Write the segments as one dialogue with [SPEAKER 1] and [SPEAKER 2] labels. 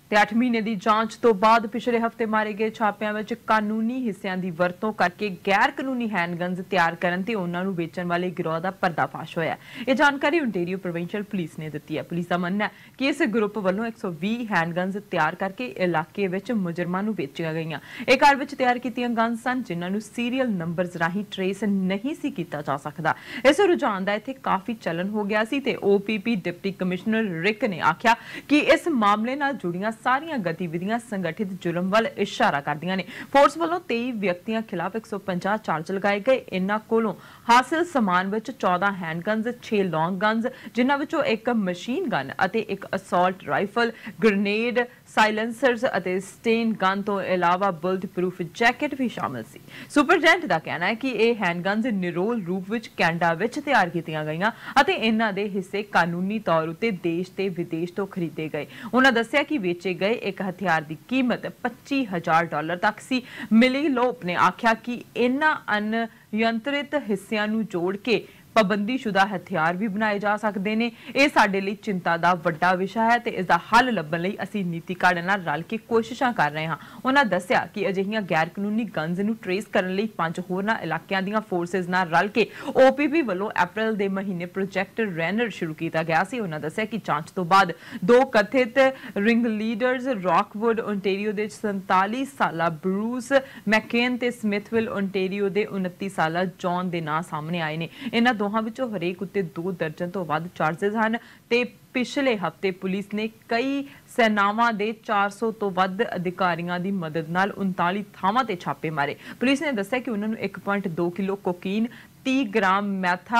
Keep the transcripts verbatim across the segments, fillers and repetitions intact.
[SPEAKER 1] ਤੇ ਅੱਠ ਮਹੀਨੇ ਦੀ ਜਾਂਚ ਤੋਂ ਬਾਅਦ ਪਿਛਲੇ ਹਫਤੇ ਮਾਰੇ ਗਏ ਛਾਪਿਆਂ ਵਿੱਚ ਕਾਨੂੰਨੀ ਹਿੱਸਿਆਂ ਦੀ ਵਰਤੋਂ ਕਰਕੇ ਗੈਰ ਕਾਨੂੰਨੀ ਹੈਂਡਗਨਸ ਤਿਆਰ ਕਰਨ ਤੇ ਉਹਨਾਂ ਨੂੰ ਵੇਚਣ ਵਾਲੇ ਗਿਰੋਹ ਦਾ ਪਰਦਾਫਾਸ਼ ਹੋਇਆ। ਇਹ ਜਾਣਕਾਰੀ ਓਨਟਾਰੀਓ ਪ੍ਰੋਵਿੰਸ਼ੀਅਲ ਪੁਲਿਸ ਨੇ ਦਿੱਤੀ ਹੈ। ਪੁਲਿਸ ਦਾ ਮੰਨਣਾ ਹੈ ਕਿ ਇਸ ਗਰੁੱਪ ਵੱਲੋਂ ਇੱਕ ਸੌ ਵੀਹ ਹੈਂਡਗਨਸ ਤਿਆਰ ਕਰਕੇ ਇਲਾਕੇ ਵਿੱਚ ਮੁਜਰਮਾਂ ਨੂੰ ਵੇਚੀਆਂ ਗਈਆਂ। ਇਹ ਘਰ ਵਿੱਚ ਤਿਆਰ ਕੀਤੀਆਂ ਗਨਸ ਸਨ ਜਿਨ੍ਹਾਂ ਨੂੰ ਸੀਰੀਅਲ ਨੰਬਰਸ ਰਾਹੀਂ ਟਰੇਸ ਨਹੀਂ ਸੀ ਕੀਤਾ ਜਾ ਸਕਦਾ। ਇਸ ਰੁਝਾਨ ਦਾ ਇੱਥੇ ਕਾਫੀ ਚੱਲਣ ਹੋ ਗਿਆ ਸੀ ਤੇ ਓ ਪੀ ਪੀ ਡਿਪਟੀ ਕਮਿਸ਼ਨਰ ਰਿਕ ਨੇ ਆਖਿਆ ਕਿ ਇਸ ਮਾਮਲੇ ਨਾਲ ਜੁੜੀਆਂ ਸਾਰੀਆਂ ਗਤੀਵਿਧੀਆਂ ਸੰਗਠਿਤ जुर्म वाल इशारा करदियां ने। फोर्स वालों तेई व्यक्तियों खिलाफ एक सौ पचास चार्ज लगाए गए। इन्हां कोलों हासिल समान विच चौदह हैंडगनस, छे लॉन्ग गनस जिन्हां विचों एक मशीन गन अते एक असॉल्ट राइफल, ग्रेनेड, साइलेंसर्स अते स्टेन गन तो इलावा बुलेट प्रूफ जैकेट भी शामिल सी। सुपरडेंट दा कहना है कि यह हैंडगनस निरोल रूप विच कैनेडा विच तैयार कीतियां गईयां अते इन्हां दे हिस्से कानूनी तौर उत्ते देश ते विदेश तो खरीदे गए। उन्हां दस्सिया कि वेचे गए एक हथियार की कीमत पच्ची हजार डॉलर तक सी। मिली लोप ने आख्या कि इन्हां अनियंत्रित हिस्सियां नूं जोड़ के पाबंदीशुदा हथियार भी बनाए जा सकते हैं। यह साडे लई चिंता दा वड्डा विषय है ते इसदा हल लभण लई असीं नीतिकारण नाल रल के कोशिशां कर रहे हां। उन्हां दस्सिया कि अजिहियां गैर कानूनी गन्स नूं ट्रेस करन लई पंज होरनां इलाकिਆਂ ਦੀਆਂ फोर्सेस नाल रल के ओ पी पी ਵੱਲੋਂ अप्रैल ਦੇ ਮਹੀਨੇ प्रोजैक्ट रैनर शुरू किया गया सी। उन्हां दस्सिया कि जांच तो बाद दो कथित रिंग लीडर्स रॉकवुड ओनटारियो ਦੇ सैंताली साला ब्रूस मैकेन ते स्मिथविल ओनटारियो ਦੇ उनतीस साला जॉन ਦੇ ਨਾਂ ਸਾਹਮਣੇ ਆਏ ਨੇ। इन्हां दोहां विचों हरेक उत्ते दो दर्जन तो वध चार्जेस हैं ते पिछले हफ्ते पुलिस ने कई सेनावां दे चार सौ तो वध अधिकारियों की मदद नाल उनताली थावां ते छापे मारे। पुलिस ने दस्सिया कि उन्होंने एक पॉइंट दो किलो कोकीन, तीस ग्राम मैथा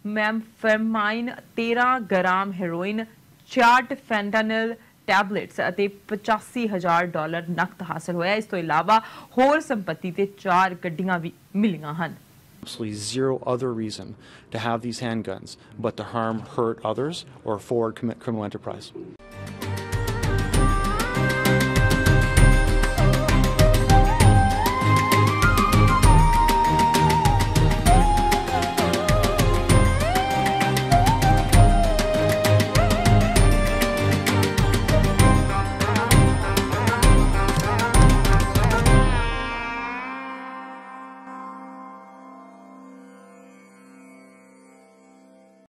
[SPEAKER 1] मैम्फेमाइन, तेरह ग्राम हेरोइन, छियासठ फैंटानिल टैबलेट्स अते पचासी हजार डॉलर नकद हासिल होया। इस तो इलावा होर संपत्ति ते चार गड्डियां भी मिलियां हन।
[SPEAKER 2] Absolutely zero other reason to have these handguns but to harm, hurt others or forward commit criminal enterprise.